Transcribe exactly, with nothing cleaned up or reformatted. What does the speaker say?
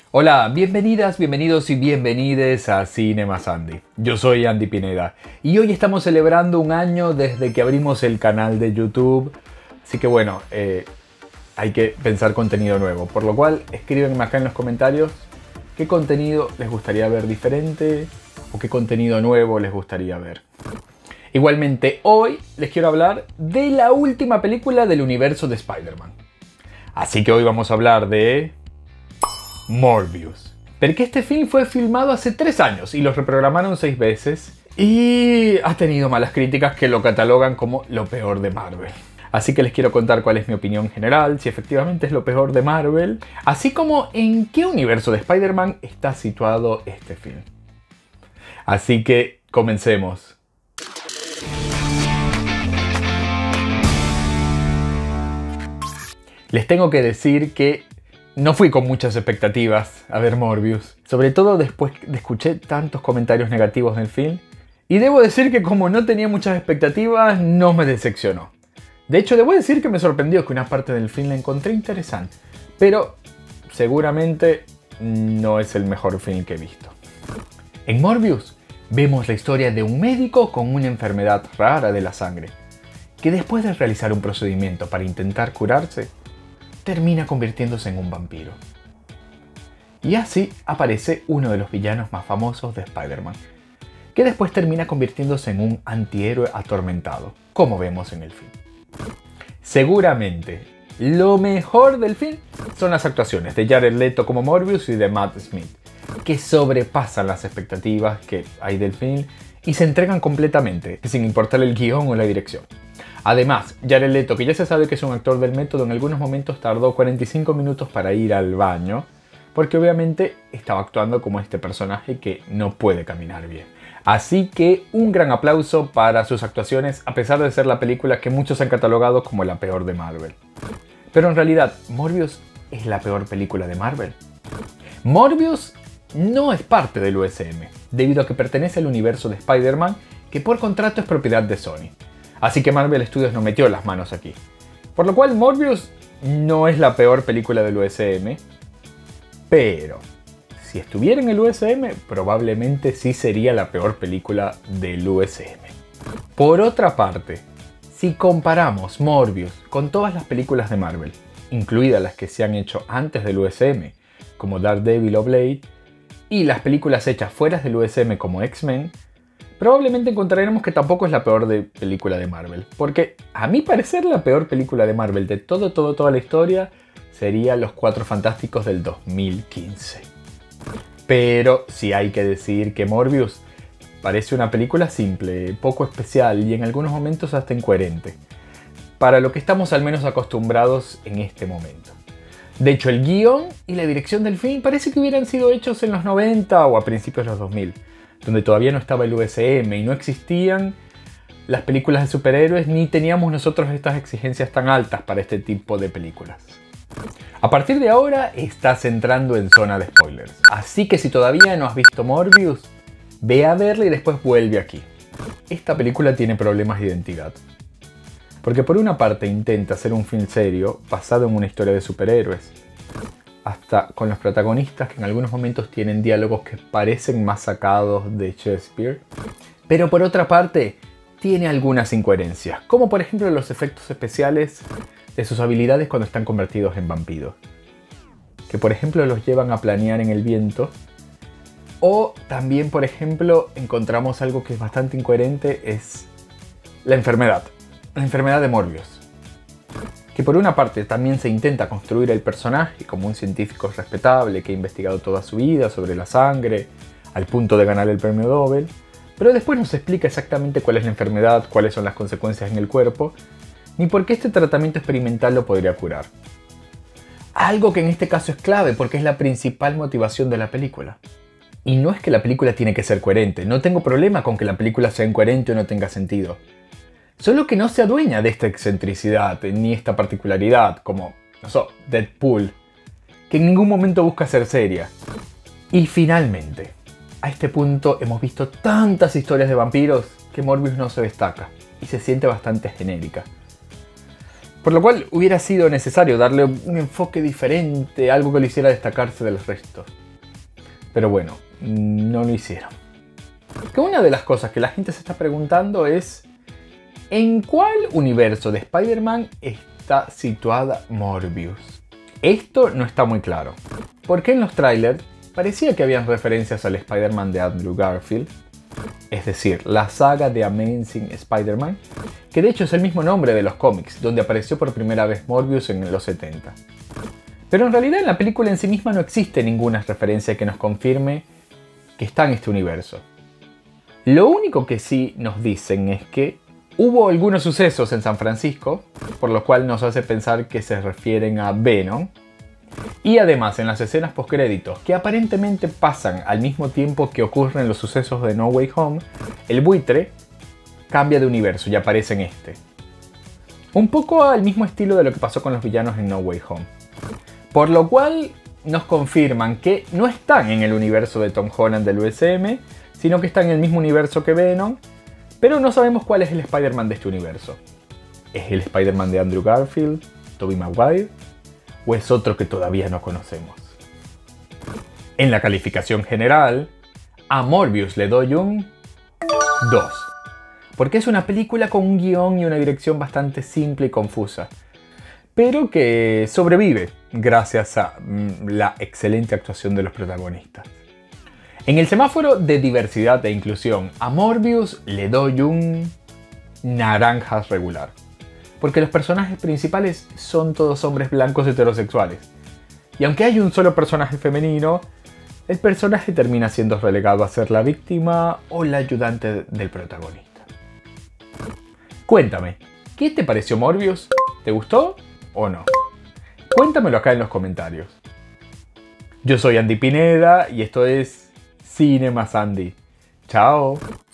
Hola, bienvenidas, bienvenidos y bienvenides a Cinemas Andy. Yo soy Andy Pineda y hoy estamos celebrando un año desde que abrimos el canal de YouTube. Así que bueno, eh, hay que pensar contenido nuevo. Por lo cual, escríbenme acá en los comentarios qué contenido les gustaría ver diferente o qué contenido nuevo les gustaría ver. Igualmente, hoy les quiero hablar de la última película del universo de Spider-Man. Así que hoy vamos a hablar de Morbius. Porque este film fue filmado hace tres años y lo reprogramaron seis veces y ha tenido malas críticas que lo catalogan como lo peor de Marvel. Así que les quiero contar cuál es mi opinión general, si efectivamente es lo peor de Marvel, así como en qué universo de Spider-Man está situado este film. Así que comencemos. Les tengo que decir que no fui con muchas expectativas a ver Morbius, sobre todo después de escuchar tantos comentarios negativos del film, y debo decir que como no tenía muchas expectativas, no me decepcionó. De hecho, debo decir que me sorprendió que una parte del film la encontré interesante, pero seguramente no es el mejor film que he visto. En Morbius vemos la historia de un médico con una enfermedad rara de la sangre, que después de realizar un procedimiento para intentar curarse, termina convirtiéndose en un vampiro. Y así aparece uno de los villanos más famosos de Spider-Man, que después termina convirtiéndose en un antihéroe atormentado, como vemos en el film. Seguramente, lo mejor del film son las actuaciones de Jared Leto como Morbius y de Matt Smith, que sobrepasan las expectativas que hay del film y se entregan completamente, sin importar el guión o la dirección. Además, Jared Leto, que ya se sabe que es un actor del método, en algunos momentos tardó cuarenta y cinco minutos para ir al baño, porque obviamente estaba actuando como este personaje que no puede caminar bien. Así que un gran aplauso para sus actuaciones, a pesar de ser la película que muchos han catalogado como la peor de Marvel. Pero en realidad, ¿Morbius es la peor película de Marvel? Morbius no es parte del U S M, debido a que pertenece al universo de Spider-Man, que por contrato es propiedad de Sony. Así que Marvel Studios no metió las manos aquí. Por lo cual Morbius no es la peor película del U S M, pero si estuviera en el U S M, probablemente sí sería la peor película del U S M. Por otra parte, si comparamos Morbius con todas las películas de Marvel, incluidas las que se han hecho antes del U S M, como Daredevil o Blade, y las películas hechas fuera del U S M como X-Men, probablemente encontraremos que tampoco es la peor de película de Marvel. Porque, a mi parecer, la peor película de Marvel de todo, todo, toda la historia sería Los Cuatro Fantásticos del dos mil quince. Pero sí hay que decir que Morbius parece una película simple, poco especial y en algunos momentos hasta incoherente, para lo que estamos al menos acostumbrados en este momento. De hecho, el guión y la dirección del film parece que hubieran sido hechos en los noventa o a principios de los dos mil, donde todavía no estaba el U S M y no existían las películas de superhéroes ni teníamos nosotros estas exigencias tan altas para este tipo de películas. A partir de ahora estás entrando en zona de spoilers, así que si todavía no has visto Morbius, ve a verla y después vuelve aquí. Esta película tiene problemas de identidad, porque por una parte intenta hacer un film serio basado en una historia de superhéroes, hasta con los protagonistas que en algunos momentos tienen diálogos que parecen más sacados de Shakespeare. Pero por otra parte, tiene algunas incoherencias, como por ejemplo los efectos especiales de sus habilidades cuando están convertidos en vampiros, que por ejemplo los llevan a planear en el viento. O también, por ejemplo, encontramos algo que es bastante incoherente, es la enfermedad, la enfermedad de Morbius. Que por una parte también se intenta construir el personaje como un científico respetable que ha investigado toda su vida sobre la sangre, al punto de ganar el premio Nobel, pero después no se explica exactamente cuál es la enfermedad, cuáles son las consecuencias en el cuerpo, ni por qué este tratamiento experimental lo podría curar. Algo que en este caso es clave porque es la principal motivación de la película. Y no es que la película tiene que ser coherente, no tengo problema con que la película sea incoherente o no tenga sentido. Solo que no se adueña de esta excentricidad ni esta particularidad, como, no sé, Deadpool, que en ningún momento busca ser seria. Y finalmente, a este punto hemos visto tantas historias de vampiros que Morbius no se destaca y se siente bastante genérica. Por lo cual hubiera sido necesario darle un enfoque diferente, algo que lo hiciera destacarse de los restos. Pero bueno, no lo hicieron. Que una de las cosas que la gente se está preguntando es ¿en cuál universo de Spider-Man está situada Morbius? Esto no está muy claro, porque en los trailers parecía que habían referencias al Spider-Man de Andrew Garfield, es decir, la saga de Amazing Spider-Man, que de hecho es el mismo nombre de los cómics, donde apareció por primera vez Morbius en los setenta. Pero en realidad en la película en sí misma no existe ninguna referencia que nos confirme que está en este universo. Lo único que sí nos dicen es que hubo algunos sucesos en San Francisco, por lo cual nos hace pensar que se refieren a Venom. Y además en las escenas postcréditos, que aparentemente pasan al mismo tiempo que ocurren los sucesos de No Way Home, el buitre cambia de universo y aparece en este. Un poco al mismo estilo de lo que pasó con los villanos en No Way Home. Por lo cual nos confirman que no están en el universo de Tom Holland del U S M, sino que están en el mismo universo que Venom, pero no sabemos cuál es el Spider-Man de este universo. ¿Es el Spider-Man de Andrew Garfield, Tobey Maguire, o es otro que todavía no conocemos? En la calificación general, a Morbius le doy un dos, porque es una película con un guión y una dirección bastante simple y confusa, pero que sobrevive gracias a mm, la excelente actuación de los protagonistas. En el semáforo de diversidad e inclusión, a Morbius le doy un naranjas regular, porque los personajes principales son todos hombres blancos heterosexuales. Y aunque hay un solo personaje femenino, el personaje termina siendo relegado a ser la víctima o la ayudante del protagonista. Cuéntame, ¿qué te pareció Morbius? ¿Te gustó o no? Cuéntamelo acá en los comentarios. Yo soy Andy Pineda y esto es Cine más Andy. Chao.